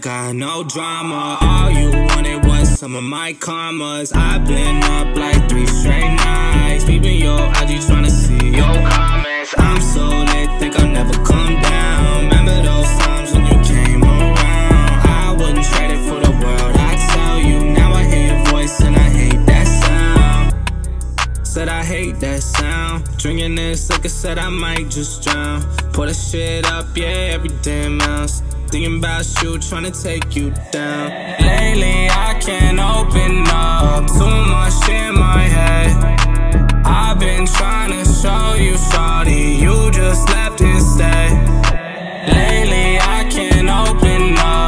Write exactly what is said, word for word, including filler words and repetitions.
got no drama. All you wanted was some of my karmas. I've been up like three straight nights, peeping your I G tryna see your comments. I'm so lit, think I'll never come down. Remember those times when you came around? I wouldn't trade it for the world, I tell you. Now I hear your voice and I hate that sound. Said I hate that sound. Drinking this liquor, said I might just drown. Pour the shit up, yeah, every damn ounce. Thinking about you, tryna take you down. Lately I can't open up, too much in my head. I've been tryna show you, shawty, you just left instead. Lately I can't open up.